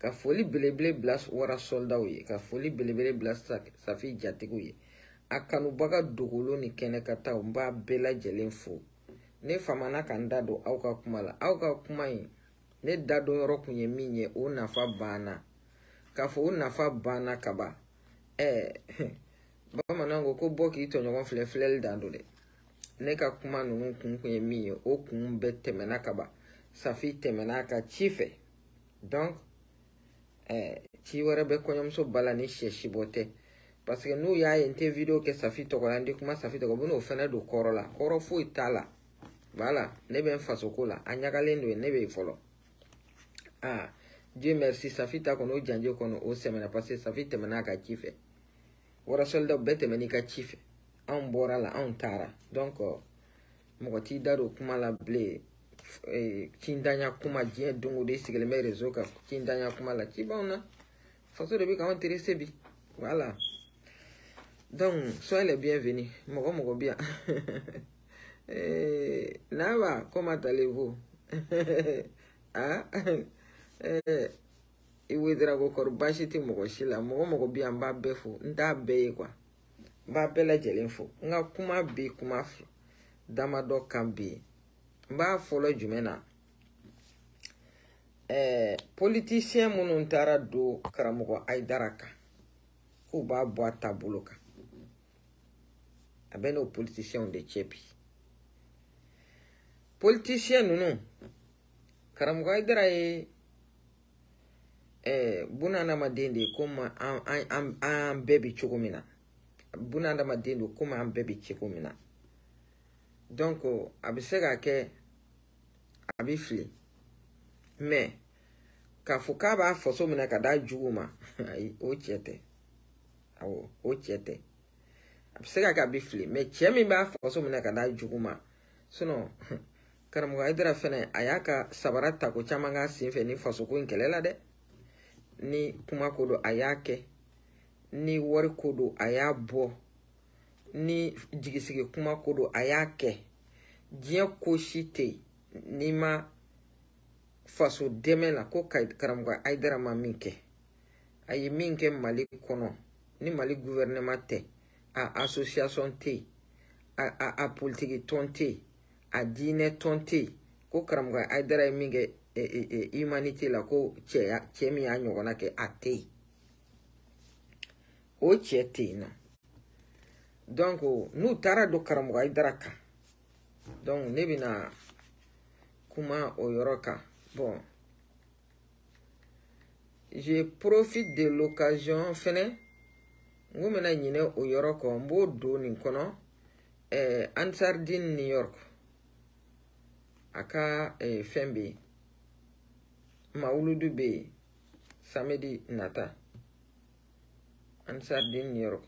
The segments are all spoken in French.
ka foli belebele bila wara soldaw ye ka foli belebele bila Safi Jatigiw ye a kanubaga dogolo ni kɛnɛkataw n b'a bɛɛ lajɛlen fo ne famana ka n da don aw ka kuma la aw ka kuma in ne da don yɔrɔ kun ye min ye o nafa banna k'a fɔ o nafa banna ka ban bamananw ko bɔ k'i tɔɲɔgɔn filɛ filɛli dan don dɛ ne ka kuma ninnu kun ye min ye o kun bɛɛ tɛmɛna ka ban Safi tɛmɛna a ka ci fɛ donc ci wɛrɛ bɛ kɔɲɔmuso bala ni sɛsi bɔ tɛ parce que n'u y'a ye n tɛ video kɛ Safi tɔgɔ la n tɛ kuma Safi tɔgɔ u bɛn'o fɛnɛ don kɔrɔ la kɔrɔ foyi t'a la voilà ne bɛ n fasoko la a ɲagalen don yen ne bɛ yen fɔlɔ Dieu merci Safi ta kɔnɔ o janjo kɔnɔ o sɛmɛna parce que Safi tɛmɛna a ka ci fɛ wara soldat bɛɛ tɛmɛn'i ka ci fɛ anw bɔra la anw taara donc mɔgɔ t'i da don kuma la bilen cindanya kuma diɲɛ don o don i sigilen bɛ réseau kan cindanya kuma la ci b'anw na faso de bɛ k'anw intéressé bi voilà donc soyez les bienvenus mɔgɔ bɛ yan Naba comment allez-vous Iwedra ko kɔrɔ baasi tɛ mɔgɔ si la mɔgɔ bɛ yan n b'a bɛɛ fo n t'a bɛɛ ye quoi n b'a bɛɛ lajɛlen fo n ka kuma bi kuma damadɔ kan bi n b'a fɔlɔ jumɛn na politicien minnu taara don karamɔgɔ Ayidara kan k'u b'a bɔ a taabolo kan a bɛ n'o politiciens de cɛ bi politicien ninnu karamɔgɔ Ayidara ye bunadamaden de ye komi an bɛɛ bi cogo min na bunadamaden don komi an bɛɛ bi cogo min na donc a bɛ se ka kɛ a bɛ fili mais k'a fɔ k'a b'a faso minɛ ka d'a jugu ma ayi o cɛ tɛ awɔ o cɛ tɛ a bɛ se ka kɛ a bɛ fili mais cɛ min b'a faso minɛ ka d'a jugu ma sinon karamɔgɔ Ayidara fɛnɛ a y'a ka sabara ta ko caman k'a sen fɛ ni fasoko in kɛlɛ la dɛ ni kuma ko don a y'a kɛ ni wari ko don a y'a bɔ ni jigisigi kuma ko don a y'a kɛ diɲɛ ko si tɛ yen n'i ma faso dɛmɛ la ko karamɔgɔ Ayidara ma min kɛ a ye min kɛ Mali kɔnɔ ni Mali gouvernement tɛ a association tɛ yen a politique tɔn tɛ yen a diinɛ tɔn tɛ yen ko karamɔgɔ Ayidara ye min kɛ humanité la ko cɛ min y'a ɲɔgɔnna kɛ a tɛ yen o cɛ tɛ yen nɔ donc n'u taara don karamɔgɔ Ayidara kan donc ne bɛna kuma o yɔrɔ kan bon je profite de l'occasion fɛnɛ n ko bɛna ɲinɛ o yɔrɔ kɔ n b'o don nin kɔnɔ Ansardine New York a ka fɛn bɛ yen mawuludu bɛ yen samedi nata Ansardine New York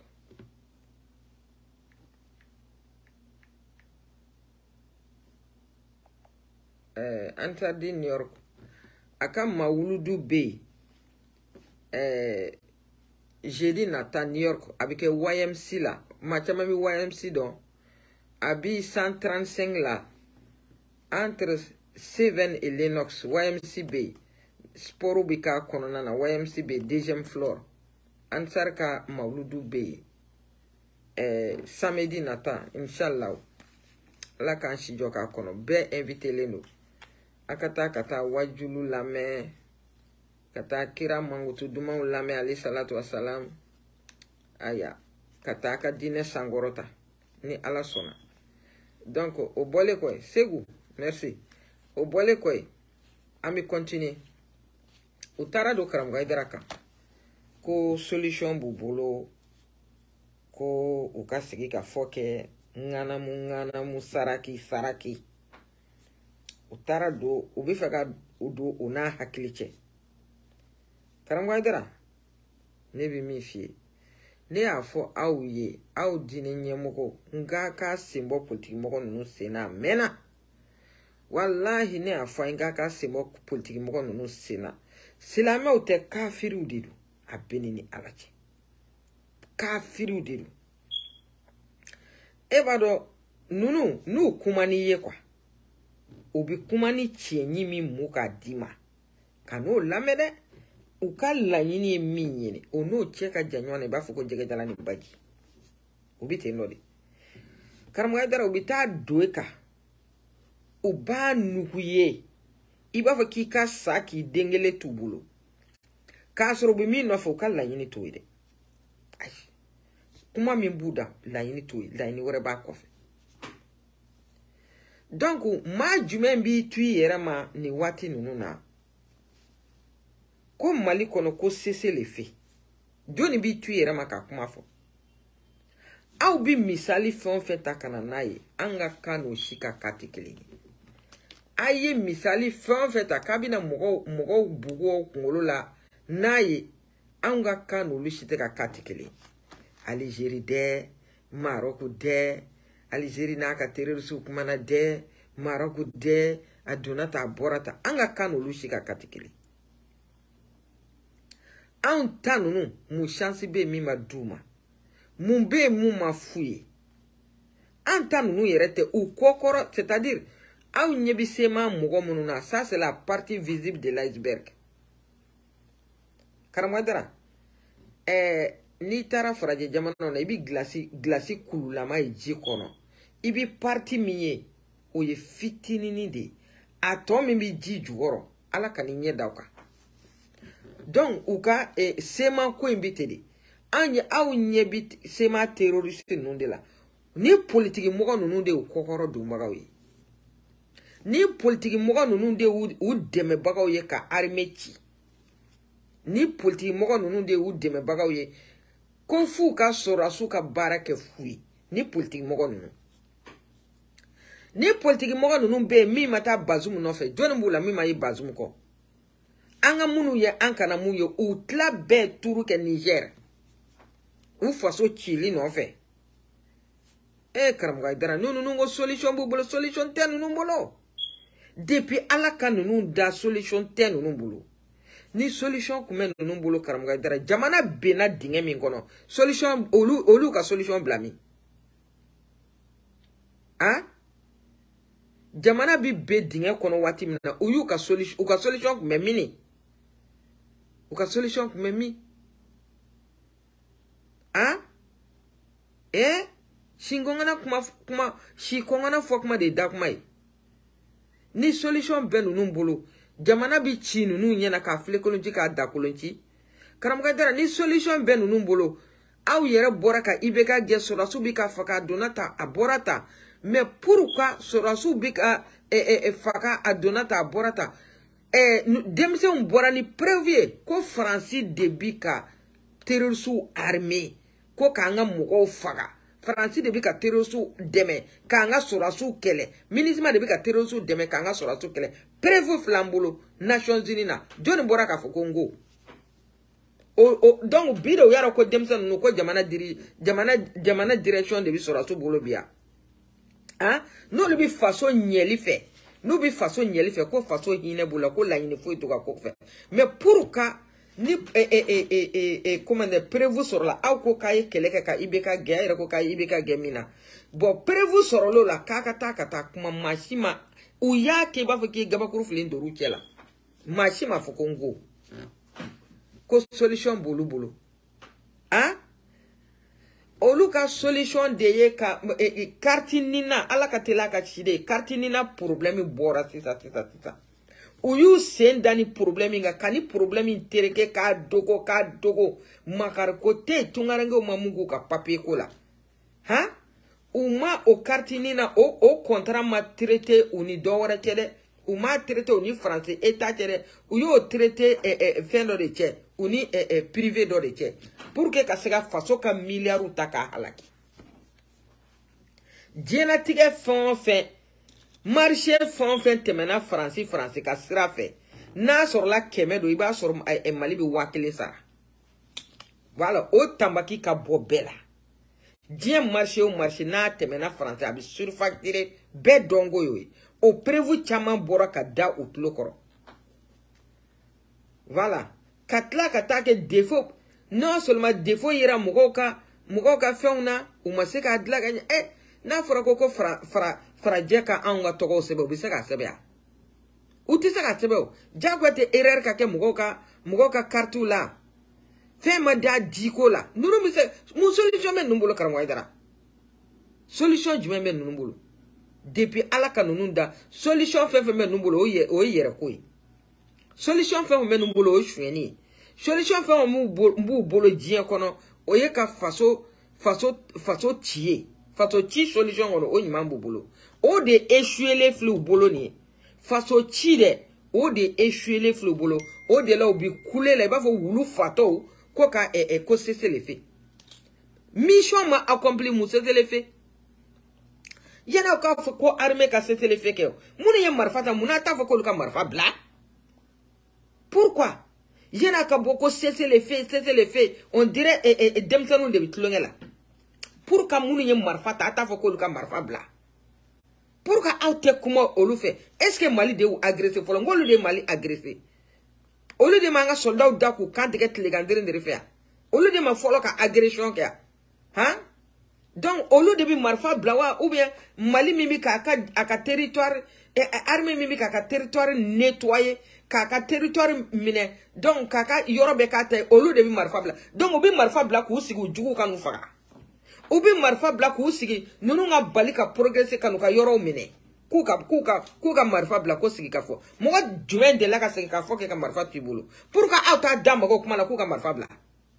Ansardine New York a ka mawuludu bɛ yen jeudi nata New York a bɛ kɛ YMC la maa caman bɛ YMC dɔn a bɛ 135 la entre Seven et Lenox YMC bɛ yen sport bɛ k'a kɔnɔna na YMC bɛ yen deuxième floor Ansar ka mawuludu bɛ yen samedi nata inshallah ala k'an si jɔ k'a kɔnɔ bɛɛ invitelen don a ka taa wajulu lamɛn ka taa kira mankutu dumanw lamɛn alayhi salatu wasalam aya ka taa ka diinɛ sankɔrɔta ni ala sɔnna donc o bɔlen kɔ Segu merci o bɔlen kɔ an bɛ continuer u taara don karamɔgɔ Ayidara kan ko solution b'u bolo ko u ka sigi ka fɔ kɛ ŋanamu saraki u taara don u bɛ fɛ ka don u n'a hakili cɛ karamɔgɔ Ayidara ne bɛ min f'i ye ne y'a fɔ aw ye aw diinɛ ɲɛmɔgɔ n k'a sen bɔ politiki mɔgɔ ninnu sen na a mɛnna walahi ne y'a fɔ an ye k'a sen bɔ politiki mɔgɔ ninnu sen na silamɛw tɛ kafiriw de don a bɛ ni ala cɛ kafiriw de don e b'a dɔn ninnu n'u kuma n'i ye quoi u bɛ kuma ni tiɲɛ min m'u k'a d'i ma ka n'o lamɛn dɛ u ka laɲini ye min ɲini o n'o cɛ ka jan ɲɔgɔn na i b'a fɔ ko jɛgɛjala ni baji u bi ten nɔ de karamɔgɔ dara u bi taa don e kan u b'a nugu ye i b'a fɔ k'i ka sa k'i den kelen t'u bolo k'a sɔrɔ u bɛ min nɔfɛ u ka laɲini t'o ye dɛ ayi kuma min b'u da laɲini t'o ye laɲini wɛrɛ b'a kɔfɛ donc maa jumɛn b'i to i yɛrɛ ma nin waati ninnu na ko Mali kɔnɔ ko cessez les faits jɔnni b'i to i yɛrɛ ma ka kuma fɔ aw bi misali fɛn o fɛn ta ka na n'a ye an ka kan n'o si ka kan tɛ kelen ye a ye misali fɛn o fɛn ta k'a bɛna mɔgɔw bugu o kunkolo la n'a ye an ka kan n'olu si tɛ ka kan tɛ kelen ye Algérie dɛ Maroc dɛ Algérie n'a ka terroriste kumana dɛ Maroc dɛ a donna ta a bɔra ta an ka kan n'olu si ka kan tɛ kelen ye anw ta ninnu mun chance bɛ min ma d'u ma mun bɛ mun ma f'u ye an ta ninnu yɛrɛ tɛ u kɔkɔrɔ c'est-à-dire aw ɲɛ bɛ se ma mɔgɔ minnu na ça c'est la partie visible de l'iceberg karamɔgɔ dara n'i taara farajɛ jamana na i bɛ gilasi kululama ye ji kɔnɔ i bɛ partie min ye o ye fitininin de ye a tɔ min bɛ ji jukɔrɔ ala ka ni ɲɛ da o kan donc u ka sema ko in bɛ ten de aw ɲɛ bɛ sema terroriste ninnu de la ni politiki mɔgɔ ninnu de y'u kɔkɔrɔ donbagaw ye ni politiki mɔgɔ ninnu de y'u dɛmɛbagaw ye ka armée ci ni politiki mɔgɔ ninnu de y'u dɛmɛbagaw ye ko f'u ka sɔrɔdasiw ka baara kɛ fu ye ni politiki mɔgɔ ninnu bɛ yen min ma taa Bazoum nɔfɛ jɔnni b'u la min ma ye Bazoum kɔ an ka minnu ye an kana mun ye u tila bɛɛ tuuru kɛ Niger u faso cili nɔfɛ karamɔgɔ dara ninnu ko solution b'u bolo solution tɛ ninnu bolo depuis ala ka ninnu da solution tɛ ninnu bolo ni solution kun bɛ ninnu bolo karamɔgɔ dara jamana benna dingɛ min kɔnɔ solution olu ka solution bila min jamana bi be dingɛ kɔnɔ waati min na u ka solution kun bɛ min u ka solution kun bɛ min si kɔngɔna fɔ kuma de da kuma ye ni solution bɛ ninnu bolo jamana bi ci ninnu ɲɛna k'a file kolonci k'a da kolonci karamɔgɔ dara ni solution bɛ ninnu bolo aw yɛrɛ bɔra ka IBK gɛn sɔrɔdasiw bi ka faga a donna ta a bɔra ta mais pourquoi sɔrɔdasiw bi ka faga a donna ta a bɔra ta denmisɛnw bɔra ni preuve ye ko Faransi de bi ka terroriste armée ko k'an ka mɔgɔw faga Faransi de bi ka terroriste dɛmɛ k'an ka sɔrɔdasiw kɛlɛ MINUSMA de bi ka terroriste dɛmɛ k'an ka sɔrɔdasiw kɛlɛ preuve fila an bolo Nations Unies na jɔnni bɔra k'a fɔ ko n ko donc bi de u y'a dɔn ko denmisɛn ninnu ko jamana direction de bi sɔrɔdasiw bolo bi yan n'olu bi faso ɲɛli fɛ n'u bi faso ɲɛli fɛ ko faso hinɛ b'u la ko laɲini foyi t'u ka ko fɛ mais pourquoi ni comment dire prévu sɔrɔla aw ko k'a ye kɛlɛ kɛ ka IBK gɛn a yɛrɛ ko k'a ye IBK gɛn min na bon prévu sɔrɔl'o la k'a ka taa kuma maa si ma u y'a kɛ i b'a fɔ k'i ye gabakuru fili dor'u cɛ la maa si ma fɔ ko n ko solution b'olu bolo olu ka solution de ye ka carte nina ala ka teli a ka ci de carte nina problème bɔra sisan u y'u sen da ni problème kan ka ni problème tereke k'a dogo makari ko tɛ yen tungarankew ma mun k'u ka papier ko la u ma o carte nina o contrat ma traité u ni dɔ wɛrɛ cɛ dɛ u ma traité u ni français état cɛ dɛ u y'o traité fɛn dɔ de cɛ u ni privé dɔ de cɛ pour que ka se ka faso ka miliyariw ta k'a halaki diɲɛlatigɛ fɛn o fɛn marché fɛn o fɛn tɛmɛna Faransi ka sira fɛ n'a sɔrɔla 100 don i b'a sɔrɔ Mali bɛ 1000 sara voilà o tanbaki ka bɔ bɛɛ la diɲɛ marché o marché n'a tɛmɛna Faransi a bɛ surfacturé bɛɛ dɔnko y'o ye o prévu caman bɔra ka da u tulo kɔrɔ voilà ka tila ka taa kɛ défaut non seulement défaut yera mɔgɔw ka fɛnw na u ma se k'a dilan ka ɲɛ n'a fɔra ko farajɛ ka anw ka tɔgɔw sɛbɛn u bɛ se k'a sɛbɛn u tɛ se k'a sɛbɛn o jagoya tɛ erreur ka kɛ mɔgɔw ka Mugo ka kartu la. Fais ma da diko la. Nous nous mon solution men numbolo karamwaidara. Solution du men numbolo. Depuis alaka nununda solution fait men numbolo o yere koy. Solution fait men numbolo o shweni. Solution fait mbu bolo dien kono o ye ka faso tie. Faso ti solution kono o nyimambu bolo. O de échouer les flou bolo ni. Faso ti de o de échouer les flou bolo. O de la obi couler la ba fo wulu fato. Quoi que cesser les faits. Mission m'a accompli mon cesser les faits. Y'en a quoi armée qu'à cesser les faits. Mon y'a marfata, mon atta faut qu'on marfa bla. Pourquoi? Y'en a beaucoup cesser les faits. On dirait demsanou de bitlonga là. Pourquoi mon y'a marfata, atta faut qu'on marfa bla. Pourquoi aute comment on le fait? Est-ce que Mali de ou agressé? Faut l'on de Mali agressé. Au lieu de manga soldat ou d'aku quand tu es légendaire de refaire. Au lieu de ma follow ka agression kia. Hein? Donc au lieu de bi marfa blawa ou bien Mali mimi ka territoire armée mimi ka territoire nettoyé ka territoire miné. Donc kaka yorobe ka te au lieu de bi marfa bla. Donc obi marfa bla ku sigi jugu kanu faga. Obi marfa bla ku sigi nunu nga bali ka progresser kanu ka yoro miné. Kuka marfa bla ko sigi kafo mo jumen de la ka sigi kafo ke ka marfa tibulu pourquoi auta dama ko kuma la kuka marfa bla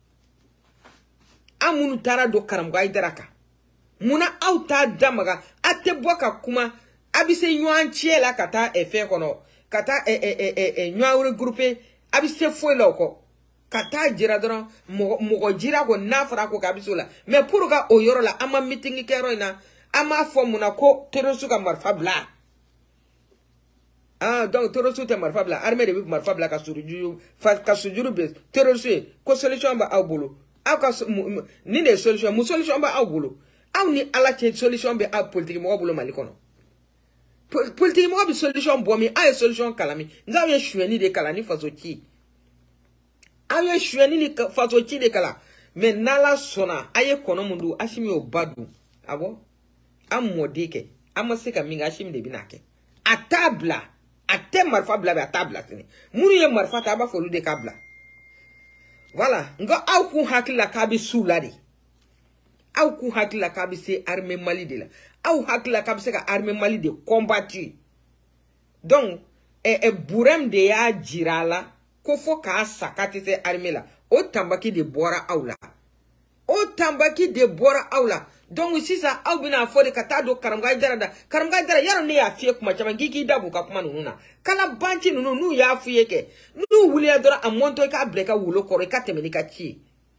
amunu tara do karam ga idaraka muna auta dama ga ate boka kuma abise nywan chiela kata efe kono kata nywa regrouper abise foi loko kata jira doron mo jira ko nafra ko kabisola mais pourquoi o yoro la ama meeting ke roina ama fo muna ko terosu ka marfa bla. Ah donc terosu te marfa bla armée de marfa bla ka sujuru bes terosu ko solution ba awbulu aw ka ni de solution mu solution ba awbulu aw ni ala che solution be aw politique mo bulo mali kono politique mo bi solution bo mi ay solution kalami nga ye choueni de kala ni faso ti aye choueni ni faso ti de kala mais nala sona aye kono mundu ashimi obadu abo amodike amasika minga shim de binake atabla atem marfa bla ba tabla tini munu ye marfa taba folu de kabla voilà nga aw ku hakila kabi suladi aw ku hakila kabi se armée Mali de la aw hakila kabi se ka armée Mali de combattu donc burem de ya jirala ko fo ka sakati se armée la o tambaki de bora awla o tambaki de bora awla. Donc si ça a bien fait kata do karamga dara yaro ne ya fie kuma chama gigi dabu ka kuma nuna kala banchi nunu nu ya fie ke nu wuli adora amonto ka breka wulo koro ka temenika chi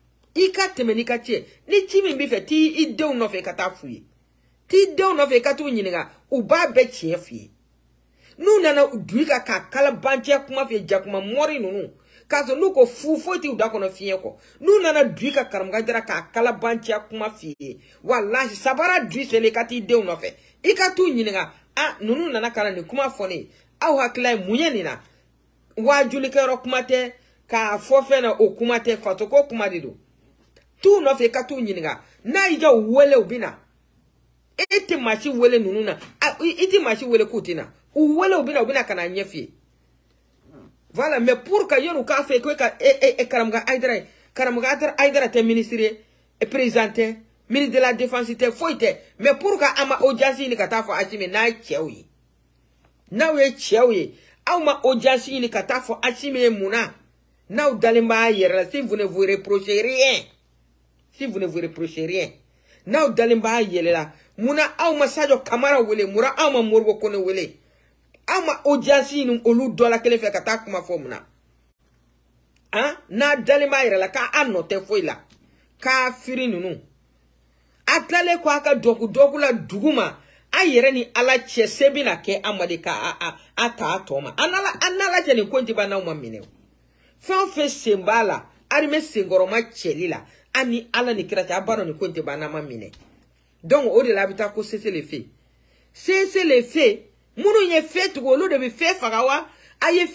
ni chi mi fe ti ide no fe kata fie ti de no fe katu nyinga uba be chi fie nu nana duika ka kala banchi kuma fe jakuma mori nunu kazo nuko fufoti udako na fiye ko nu nana duika karamga dara ka kala banchi kuma fie wallahi sabara duise le kati de unofe ikatu nyinga nunu nana kala ni kuma foni au hakla munyeni na wajuli kero kumate ka fofe na okumate fatoko kumadido tu nofe katu nyinga na ija wele ubina iti machi wele nunu na iti machi wele kutina uwele ubina kana nyefi. Voilà, mais pour que yon ka fait que karamga aidara te ministre et présenté ministre de la défense te foite mais pour que ama audience ni kata fo achime na chewi na we chewi ama audience ni kata fo achime muna na dalimba yera si vous ne vous reprochez rien na dalimba yela muna ama sajo kamara wele mura ama morgo kono wele ama audience ni olu dola kele fe kata kuma fo muna na dalimba yera ka anote foila ka firi nunu atlale kwa ka doku la duguma ayere ni ala chesebi na ke amade ka ata atoma anala je ni konti bana uma mine fe sembala arime sengoroma chelila ani ala ni kirata abano ni konti bana ma mine donc o de l'habitat ko cesser les faits munu ye fait tugo lo de bi fait fagawa aye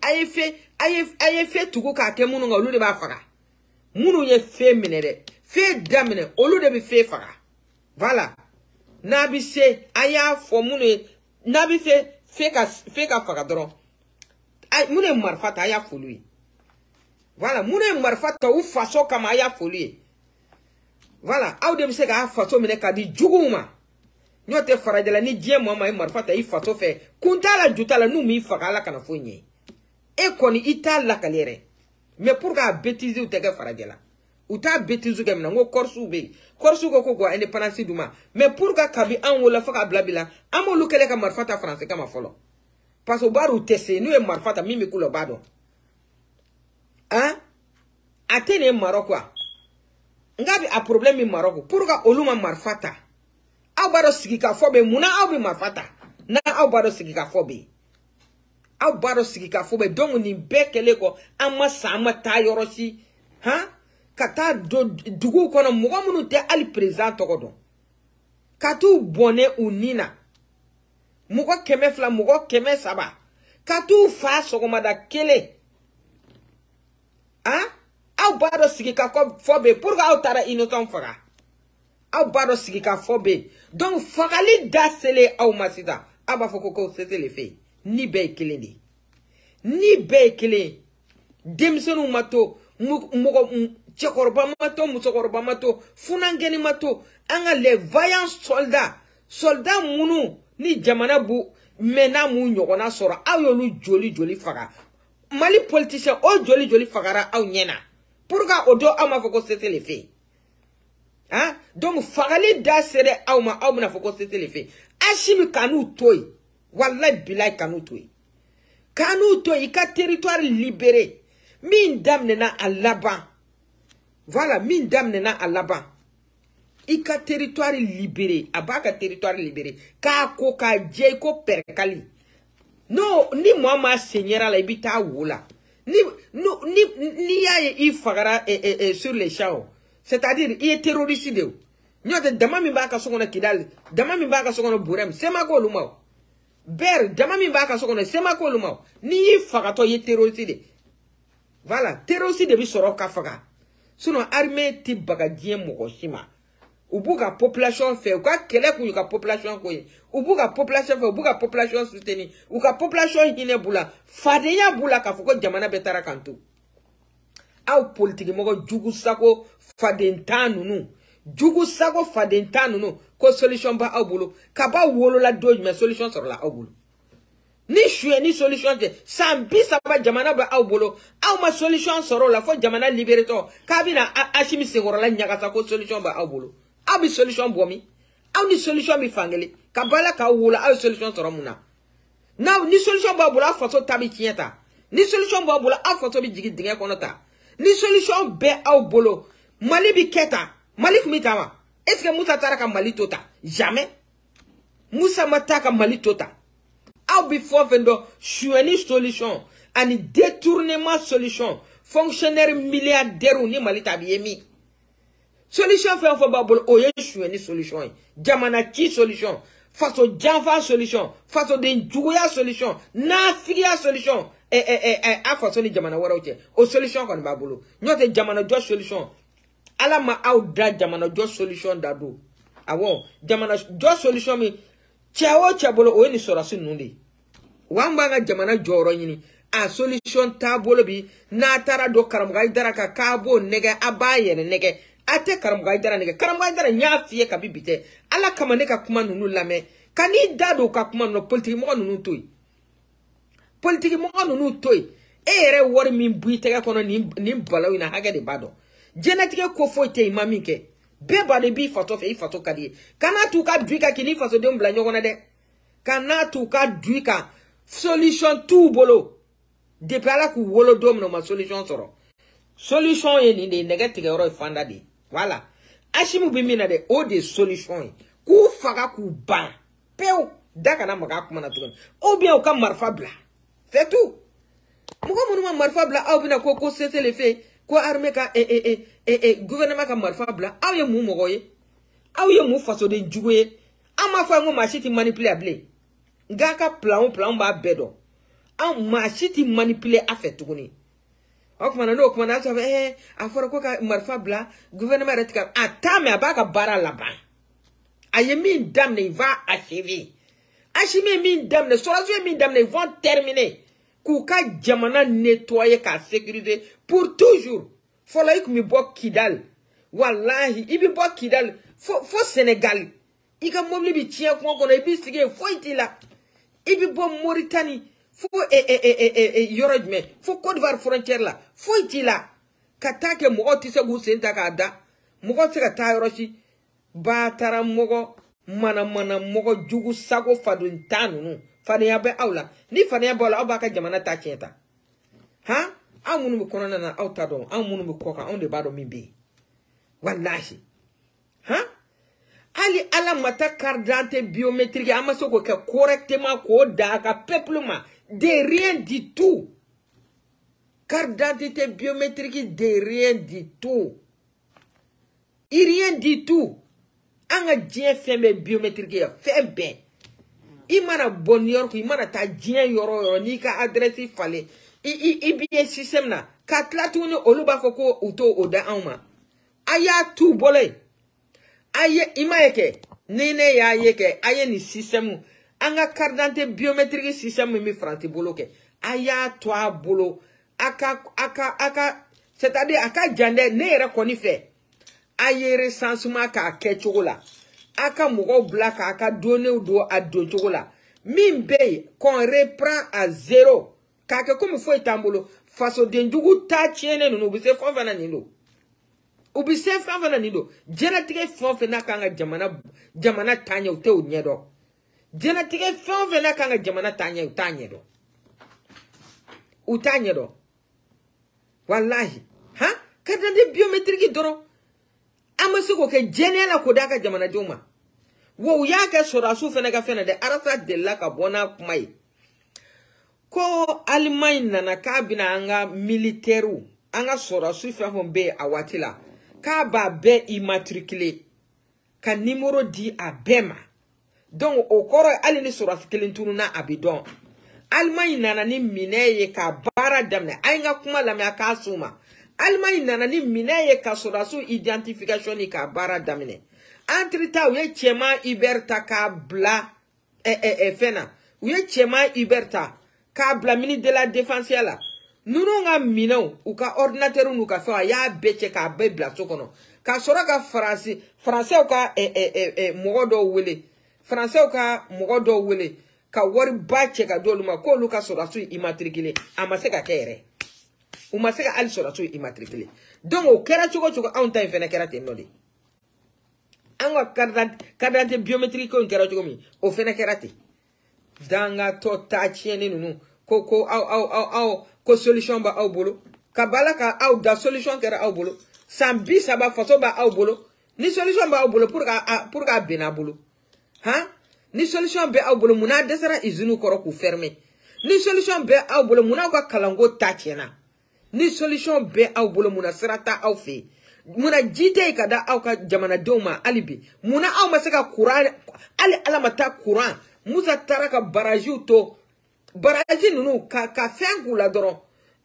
fait tugo ka ke munu nga lo de ba faga munu ye fait minere fait damine olu de bi fait faga voilà nabi se aya fo munu nabi fait ka faga dron ay munu marfata aya fo lui Voilà, moune marfata ou faso kama ya folie. Voilà, aw de se ka faso mine ka di juguma. Nyote faradela ni die mo ma marfata i faso fe. Kuntala jutala nu mi fakala kana fonye. E koni ita la kalere. Mais pour ka bêtise ou tege faradela. Ou ta bêtise ke mna ngo korsu be. Korsu ko ko indépendance duma. Mais pour ka kabi an wala faka blabila, amo lukele ka marfata français kama folo. Parce que baru tese nu e marfata mimi kulo bado. Hein? Atene Maroc quoi. Ngabi a problème in Maroc. Pourquoi oluma marfata? Aw baro sigika fobe muna aw bi marfata. Na aw baro sigika fobe. Aw baro sigika fobe donc ni bekele ko amma sama ta yorosi. Ha? Kata dugu kono mugo munu te ali président tokodo. Katu bone unina. Mugo keme fla mugo keme saba. Katu fa sogomada kele. Hein? Aw baro sigika fobe pour aw tara innocent faga. Aw baro sigika fobe. Donc fagali dasele aw masida. Aba foko c'était le fait. Ni be keleni. Ni be kele. Demsonu mato mugo tchekoroba mato musokoroba mato funangeni mato anga les vaillants soldats munu ni jamana bu mena mu nyogona sora aw yolu joli faga. Mali politicien o joli fagara aw nyena. Pourquoi odo ama foko c'était le fait? Hein? Donc fagali da sere aw na foko c'était le fait. Ashimi kanu toy. Wallahi bilay kanu toy. Kanu toy ka territoire libéré. Min damne na alaban. Voilà, min damne na alaban. Ika territoire libéré, abaka territoire libéré. Ka ko ka dje ko perkali. No, ni moi ma seigneur la ibita wula. Ni ya i fagara sur les champs. C'est-à-dire, il est terroriste. Nyote dama mi baka sokona kidal, dama mi baka sokona burem, sema ko lumao. Ber, dama mi baka sokona sema ko lumao. Ni fagato il est terroriste. Voilà, terroriste bi soro ka faga. Sinon armée ti baga dien mokoshima. Ubuka population fait, uka kele ku yuka population ko yi. Ubuka population fait, ubuka population soutenu. Uka population hine bula, fadeya bula ka foko jamana betara kantu. Aw politique moko jugu sako fadentanu nu. Jugu sako fadentanu nu. Ko solution ba aw bulu. Kaba wolo la doj mais solution sur la aw bulu. Ni choué ni solution de sambi saba jamana ba aw bolo aw ma solution soro la fo jamana libéré to kabina ashimi sengoro la nyakasa ko solution ba aw bolo aw bi solution bomi aw ni solution bi fangeli kabala ka wula aw solution soro muna na ni solution ba bolo afaso tabi tienta ni solution ba bolo afaso bi jigi dinga konota ni solution be aw bolo mali bi keta mali kumitama est-ce que Moussa taraka mali tota jamais Moussa mataka mali tota. Aw before vendo chueni solution ani détournement solution fonctionnaire milliardaire ni malita biemi solution fait fo babol oye chueni solution jamana ki solution face au java solution face au denjuya solution na fiya solution a face ni jamana warote o solution kon babolo nyote jamana jo solution ala ma aw da jamana jo solution dado awo jamana jo solution mi Tiawo chabolo o ni sorasu nundi. Wambanga jamana joro yini. A solution tabolo bi na tara do karamgai dara ka kabo nege abaye nege. Ate karamgai dara nege. Karamgai dara nyafiye ka bibite. Ala kama neka kuma nunu lame. Kani dado ka kuma no politiki mo nunu toy. Politiki mo nunu toy. Ere wori min buitega kono ni balawi na hage de bado. Genetike kofo te imamike. Beba de bi fato fe fato kadie. Kana tuka duika kini fato de mbla nyogona de. Kana tuka duika solution tout bolo. De pala ku wolo dom no ma solution soro. Solution ye ni de negative ro fanda de. Voilà. Ashimu bimina de o de solution. Ku faga ku ban. Peu daka na maga kuma na tukon. Ou bien o ka marfa bla. C'est tout. Mugo munuma marfa bla au bina ko c'était le fait. Ko armée ka gouvernement ka marfa bla aw ye mu mogo ye aw ye mu faso de jugo ye ama fa ngo machiti manipulable ngaka plan ba bedo aw machiti manipuler afet tuguni okuma no okuma na so aforo ko ka marfa bla gouvernement retika atame abaka bara laba aye min damne va achever min damne so min damne vont terminer k'u ka jamana nettoyer ka sécuriser pour toujours. Fɔlɔ i kun bɛ bɔ Kidal wallahi i bɛ bɔ Kidal fo Sénégal i ka mobili bɛ tiɲɛ kungo kɔnɔ i b'i sigi yen foyi t'i la i bɛ bɔ Mauritanie fo yɔrɔ jumɛn fo Côte d'Ivoire frontière la foyi t'i la ka taa kɛ mɔgɔw tɛ se k'u sen ta k'a da mɔgɔw tɛ se ka taa yɔrɔ si baatara mɔgɔ mana mɔgɔ jugu sago fadon tan ninnu fadenya bɛ aw la ni fadenya b'aw la aw b'a ka jamana ta tiɲɛ ta han aw minnu bɛ kɔnɔna na aw ta dɔn aw minnu bɛ kɔ kan anw de b'a dɔn min bɛ yen wallahi han hali ala ma taa carte d'identité biométrique an ma se k'o kɛ correctement k'o da a ka peuple ma de rien du tout carte d'identité biométrique de rien du tout rien du tout an ka diɲɛ fɛn bɛɛ biométrique ye fɛn bɛɛ i mana bɔ New York i mana taa diɲɛ yɔrɔ yɔrɔ n'i ka adresse falen i b'i ye système na ka tila tuguni olu b'a fɔ ko u t'o o da anw ma a y'a t'u bolo yen a ye i m'a ye kɛ ni ne y'a ye kɛ a ye nin système an ka carte d'identité biométrique système min bɛ Faransi bolo kɛ a y'a to a bolo a ka c'est-à-dire a ka jan dɛ ne yɛrɛ kɔni fɛ a ye recensement k'a kɛ cogo la a ka mɔgɔw bila k'a ka données don a don cogo la min bɛ yen qu'on reprend à zéro k'a kɛ komi foyi t'an bolo fasodenjugu ta tiɲɛnen ninnu u bɛ se fɛn o fɛn na nin don u bɛ se fɛn o fɛn na nin don diɲɛlatigɛ fɛn o fɛn n'a kan ka jamana taaɲɛ u tɛ o ɲɛ dɔn diɲɛlatigɛ fɛn o fɛn n'a kan ka jamana taaɲɛ u t'a ɲɛ dɔn u t'a ɲɛ dɔn walahi han carte d'identité biométrique dɔrɔn an ma se k'o kɛ jɛnɛya la k'o d'a ka jamanadenw ma wa u y'a kɛ sɔrɔdasiw fɛnɛ ka fɛn na dɛ Arafat delila ka bɔ n'a kuma ye ko Allemagne nana k'a bɛna an ka militaires an ka sɔrɔdasiw fɛn fɛn bɛ yen a waati la k'a b'a bɛɛ immatriculer ka numéro di a bɛɛ ma donc o kɔrɔ hali ni sɔrɔdasi kelen tununa a bɛ dɔn Allemagne nana ni minɛ ye ka baara daminɛ a ye n ka kuma lamɛn a k'a s'u ma Allemagne nana ni minɛ ye ka sɔrɔdasiw identification ni ka baara daminɛ entre temps u ye cɛman Hubert ta k'a bila fɛn na u ye cɛman Hubert ta k'a bila ministre de la défense la ninnu ka minɛnw u ka ordinateur n'u ka fɛnw a y'a bɛɛ cɛ k'a bɛɛ bila so kɔnɔ ka sɔrɔ ka français ka mɔgɔ dɔw wele français ka mɔgɔ dɔw wele ka wari ba cɛ ka d'olu ma k'olu ka sɔrɔdasiw immatriculer a ma se ka kɛ yɛrɛ u ma se ka hali sɔrɔdasiw immatriculer donc o kɛra cogo cogo anw ta in fɛnɛ kɛra ten nɔ de an ka carte d'identité biométrique ko in kɛra cogo min o fɛnɛ kɛra ten dangatɔ ta tiɲɛni ninnu ko aw ko solution ba aw bolo ka bala ka aw da solution kɛra aw bolo san 30 faso ba aw bolo ni solution ba aw bolo pour ka bɛn a bolo han ni solution bɛ aw bolo munna dɛsɛra usine kɔrɔ k'u fermer ni solution bɛ aw bolo munna aw ka kalanko ta tiɲɛna ni solution bɛ aw bolo munna sira ta aw fɛ munna ji tɛ yen ka da aw ka jamanadenw ma hali bi munna aw ma se ka courant hali ala ma taa courant Musa taara ka barajiw to baraji ninnu ka fɛn k'u la dɔrɔn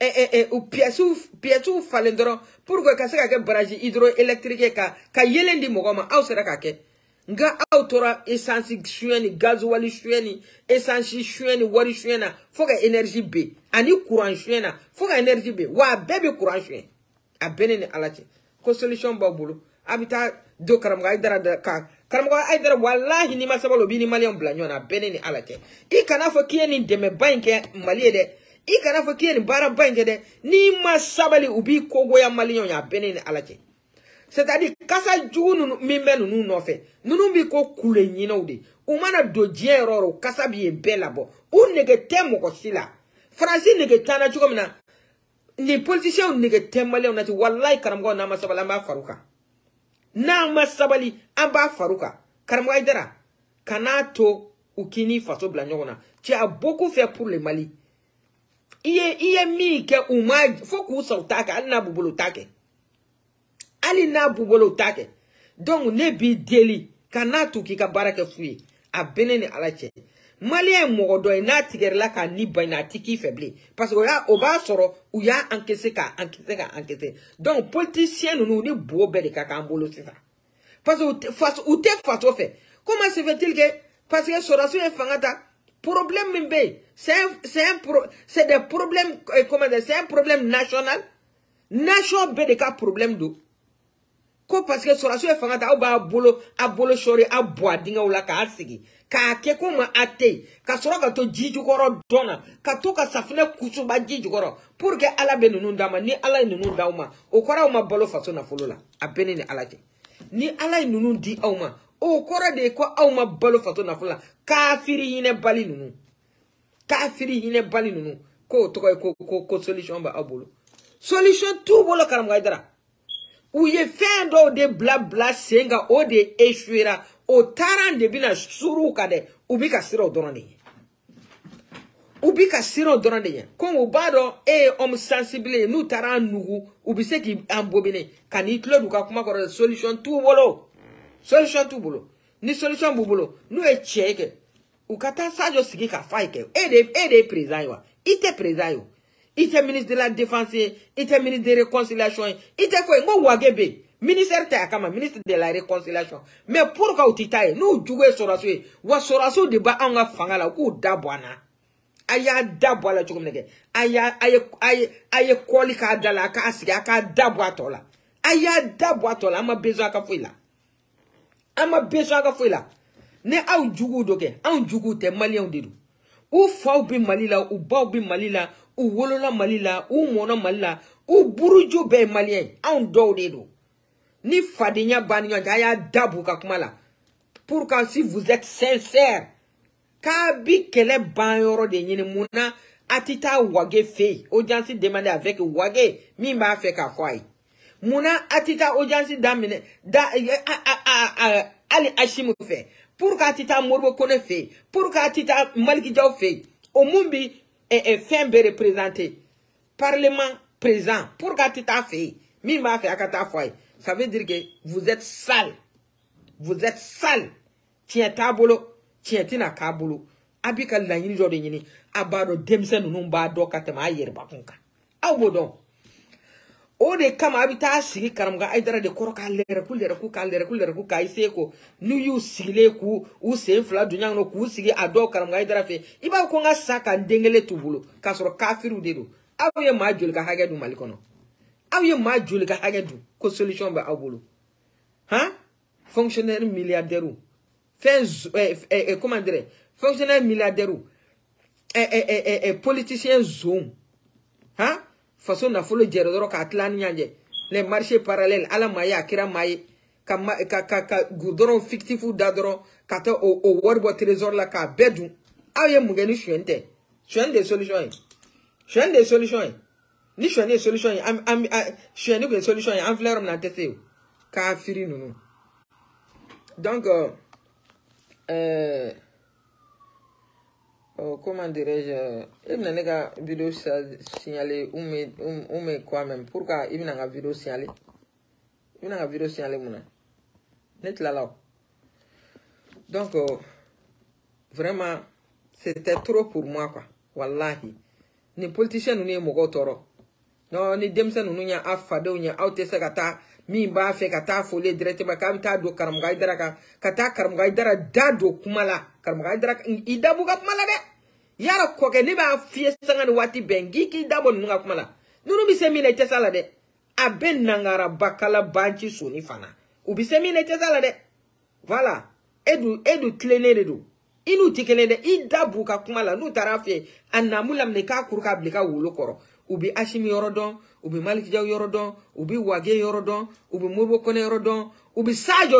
pièces falen dɔrɔn pour que ka se ka kɛ baraji hydroélectrique ka yelen di mɔgɔ ma aw sera ka kɛ nka aw tora essence suɲɛ ni gasoil suɲɛ ni essence suɲɛ ni wari suɲɛ na fo ka énergie ben ani courant suɲɛ na fo ka énergie ben wa a bɛɛ bɛ courant suɲɛ a bɛɛ ne ni ala cɛ ko solution b'aw bolo a bɛ taa do karamɔgɔ Hayidara ka karamɔgɔ Hayidara wallahi ni ma sabali o b'i ni maliyɛnw bila ɲɔgɔn na a bɛɛ ne ni ala cɛ i kana fɔ k'i ye nin dɛmɛba in kɛ Mali ye dɛ i kana fɔ k'i ye nin baaraba in kɛ dɛ n'i ma sabali u b'i kogoya maliyɛnw ye a bɛɛ ne ni ala cɛ c'est-à-dire kasa jugu ninnu min bɛ ninnu nɔfɛ ninnu b'i ko kule ɲinɛw de u mana don diɲɛ yɔrɔ o yɔrɔ kasa b'i yen bɛɛ labɔ u nege tɛ mɔgɔ si la Faransi nege t'an na cogo min na ni politiciens nege tɛ maliyɛnw na ten wallahi karamɔgɔ n'an ma sabali an b'a far'u kan n'an ma sabali an b'a far'u kan karamɔgɔ Hayidara kan'a to u k'i ni faso bila ɲɔgɔn na tu as beaucoup fait pour le Mali i ye min kɛ u ma fo k'u sa u t'a kɛ hali n'a b'u bolo u t'a kɛ hali n'a b'u bolo u t'a kɛ donc ne b'i deli ka n'a to k'i ka baara kɛ fu ye a bɛɛ ne ni ala cɛ maliyɛn ye mɔgɔ dɔ ye n'a tigɛrɛla k'a ni ba in na a tɛ k'i fɛ bilen parce que o b'a sɔrɔ u y'a encaissé ka encaissé donc politicien ninnu ni bo bɛɛ de ka k'an bolo sisan parce que u tɛ faso fɛ comment se fait-il que parce que sɔrɔdasiw ye fanga ta Problème Mimbe, c'est des problèmes, comment dire, c'est un problème national. National B de cas problème d'eau. Ko parce que sur la suite fangata ba abolo shori abwa dinga ula ka asigi ka keko ma ate ka soro ka to jiju koro dona ka to ka safne kusu ba jiju koro pour que ala be nunu dama ni ala nunu dauma o kora ma bolo faso na folola abeni ni ala ke ni ala nunu di awma o kora de ko awma bolo faso na folola kafiri hine bali nunu ko to ko solution ba abolo solution tout bolo karam gaidara. Ou ye fait de blabla senga o de échouera au taran de bina suru kade ubika siro dorande kon o bado om sensible nous taran nugu ubise ki ambobine kan itlo duka kuma ko solution tout bolo ni solution bubolo nous e cheke u kata sajo sigi ka faike de président wa ite président yo. Ite ministre de la Défense, ite ministre de Réconciliation, ite foi ngo wagebe, ministère te akama, ministre de la Réconciliation. Mais pourquoi ou titaye, nous jouer soraso, wa soraso de ba anga fangala ku dabwana. Aya dabwala chukumnege. Aya koli ka dala ka asiga ka dabwatola. Aya dabwatola ama besoin ka fuila. Ne au jugu doke, au jugu te malien didu. Ou faw bi malila, ou baw bi malila, ou wolola malila, ou mono malila, ou burujo be malien, an do de do. Ni fadinya baninya jaya dabu kakumala. Pour que si vous êtes sincère, kabi kele banyoro de nyini muna, atita wage fe, audience demande avec wage, mimba fe ka kwai. Muna atita audience damine, ali ashimu fe. Pour qu'atita morbo kone fe, pour qu'atita malkijaw fe, au mumbi FMB représenté, Parlement présent, pour qu'atita fe, mimba fe akata fwai. Ça veut dire que vous êtes sale. Vous êtes sale. Tiens tabolo, tiens tina kabolo. Abika la yini jode yini, abado demsen numba do katema ayer bakunka. Au bodon. O de kama abita sigi karamga aidara de koroka lere ku ka iseko nu yu sigile ku u se fla dunya no ku sigi ado karamga aidara fe iba ko nga saka ndengele tubulu kasoro kafiru dedo abuye ma joli ka hagedu malikono abuye ma joli ka hagedu ko solution ba abulu hein fonctionnaire milliardaire comment dire fonctionnaire milliardaire politicien zone hein façon na folo jerodoro ka atlan nyanje les marchés parallèles ala maya kira maye ka goudron fictif ou dadron ka ta o worbo trésor la ka bedu aye mugeni chwente des solutions ni chwente des solutions am chwente des solutions en fleur na tete ka firi nunu donc comment dirais-je, il n'a pas vidéo signalé ou me quoi même. Pourquoi il n'a pas vidéo signalé? Il n'a pas vidéo signalé mouna. Net là. Donc vraiment c'était trop pour moi quoi. Wallahi. Ni politicien nous ni mogo toro. Non ni demsa nous nya afado nya autese kata mi ba fe kata fole directement kam ta do karam gaidara kata karam gaidara dado kumala karam gaidara idabu ka kumala de. Yara koke ni ba fie sanga ni wati bengi ki dabo nunga kumala. Nunu bisemi na tesala de. Aben nangara bakala banchi suni fana. Ubisemi na tesala de. Voilà. Edu tlene de do. Inu tikene de idabu ka kumala nu tarafie anamulam ne ka kuruka blika wulo koro. Ubi Ashimi yorodon, ubi Malik Jaw yorodon, ubi Wage yorodon, ubi Murbo Kone yorodon, ubi Sajo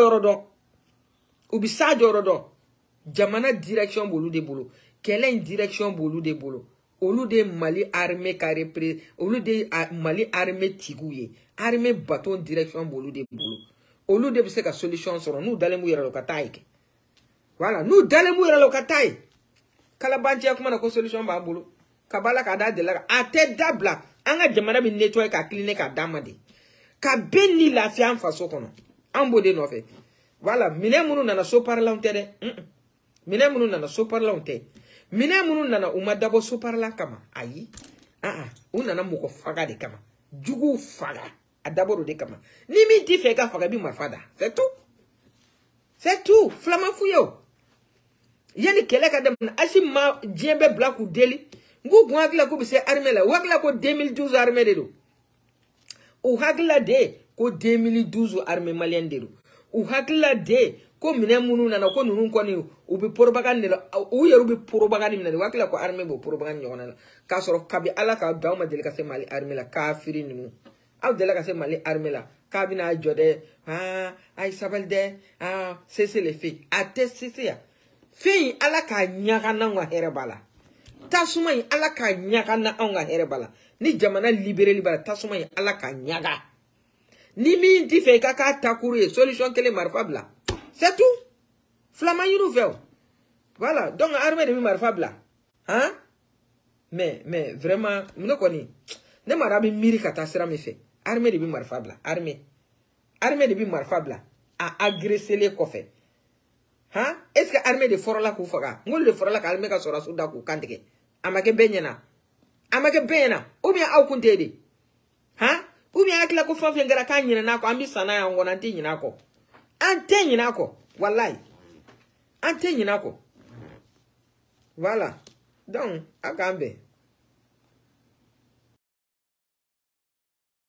yorodon. Jamana direction bolu de bolo. Quelle est une direction bolu de bolo? Olu de Mali armée carré olu de Mali armée tigouye. Armée bâton direction bolu de bolo. Olu de se ka solution sur nous d'aller mourir le kataï. Voilà, nous d'aller mourir le kataï. Kalabanti a comment la solution ba bolo. Kabala kada de la ate dabla anga jamana bi nettoyer ka cleaner ka damade ka benni la fi en façon kono ambode no fe voilà mine munu nana so parla onte de mine munu nana so parla onte mine munu nana uma dabo so parla kama ayi unana muko faga de kama jugu faga adabo de kama ni mi di fe ka faga bi ma fada c'est tout flama fuyo yani kele ka dem asi ma jembe black ou deli ngu gwagla ko bise armée la wagla ko 2012 armée de do ou hagla de ko 2012 armée malienne de do ou hagla de ko mine munu nana ko nunu ko ni u bi propagande la u yeru bi propagande mina wagla ko armée bo propagande nyona la ka soro kabi ala ka dawma deli ka se mali armée la kafiri nunu aw deli ka se mali armée la kabina jode ay sabal de c'est les filles atteste ya fei ala ka nyaga na wa herebala tasuma yi ala ka nyaga na nga herebala ni jamana libéré libala tasuma yi ala ka nyaga ni min ti fe ka takuru solution kele marfabla c'est tout flama yuru feo voilà donc armée de marfabla hein mais vraiment mino koni ne marabi miri kata sera me fait armée de marfabla armée de marfabla a agressé les kofé. Hein? Est-ce que l'armée de Forola kou faga? Ngol de Forola ka armée ka sora souda kou kantike. Amake benyana. Amake benyana. Ou bien au kuntede. Hein? Ou bien akila kou fanfi ngara ka nyina nako ambi sana ya ngona nti nyina ko. Ante nyina ko. Wallahi. Ante nyina ko. Voilà. Donc, akambe.